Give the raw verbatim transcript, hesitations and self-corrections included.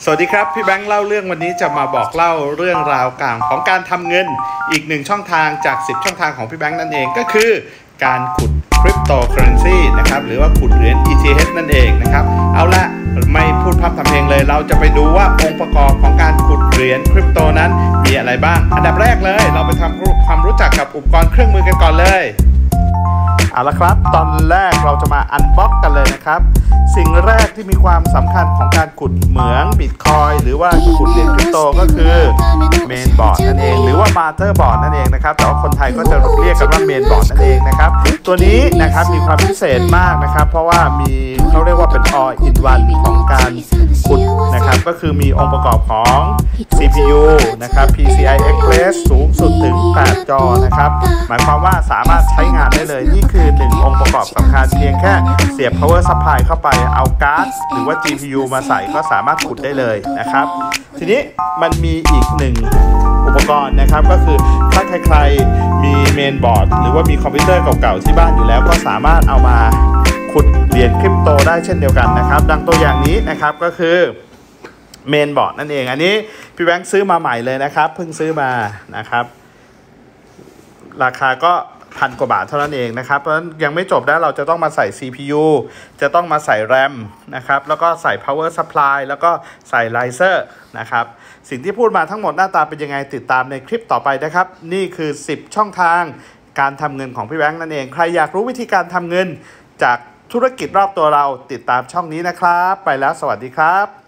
สวัสดีครับพี่แบงค์เล่าเรื่องวันนี้จะมาบอกเล่าเรื่องราวกลางของการทำเงินอีกหนึ่งช่องทางจากสิบช่องทางของพี่แบงค์นั่นเองก็คือการขุดคริปโตเคอเรนซีนะครับหรือว่าขุดเหรียญ อี ที เอช นั่นเองนะครับเอาละไม่พูดพร่ำทำเพลงเลยเราจะไปดูว่าองค์ประกอบของการขุดเหรียญคริปโตนั้นมีอะไรบ้างอันดับแรกเลยเราไปทำความรู้จักกับอุปกรณ์เครื่องมือกันก่อนเลยเอาละครับตอนแรกเราจะมาอันบ็อกกันเลยนะครับสิ่งแรกที่มีความสำคัญของการขุดเหมืองบิตคอยหรือว่าขุดเหรียญคริปโตก็คือเมนบอร์ดนั่นเองหรือว่ามาเตอร์บอร์ดนั่นเองนะครับแต่ว่าคนไทยก็จะเรียกกันว่าเมนบอร์ดนั่นเองนะครับตัวนี้นะครับมีความพิเศษมากนะครับเพราะว่ามีเขาเรียกว่าเป็น all in one ของการขุดนะครับก็คือมีองค์ประกอบของ ซี พี ยู นะครับ พี ซี ไอ Express สูงสุดถึงแปดจอนะครับหมายความว่าสามารถใช้งานได้เลยนี่คือหนึ่งองค์ประกอบสำคัญเพียงแค่เสียบ power supply เข้าไปเอาการ์ดหรือว่า จี พี ยู มาใส่ก็สามารถขุดได้เลยนะครับทีนี้มันมีอีกหนึ่งอุปกรณ์นะครับก็คือถ้าใครๆมีเมนบอร์ดหรือว่ามีคอมพิวเตอร์เก่าๆที่บ้านอยู่แล้วก็สามารถเอามาขุดเหรียญคริปโตได้เช่นเดียวกันนะครับดังตัวอย่างนี้นะครับก็คือเมนบอร์ดนั่นเองอันนี้พี่แบงค์ซื้อมาใหม่เลยนะครับเพิ่งซื้อมานะครับราคาก็พันกว่าบาทเท่านั้นเองนะครับเพราะฉะนั้นยังไม่จบนะเราจะต้องมาใส่ ซี พี ยู จะต้องมาใส่ แรม นะครับแล้วก็ใส่ power supply แล้วก็ใส่ riser นะครับสิ่งที่พูดมาทั้งหมดหน้าตาเป็นยังไงติดตามในคลิปต่อไปนะครับนี่คือสิบช่องทางการทำเงินของพี่แบงค์นั่นเองใครอยากรู้วิธีการทำเงินจากธุรกิจรอบตัวเราติดตามช่องนี้นะครับไปแล้วสวัสดีครับ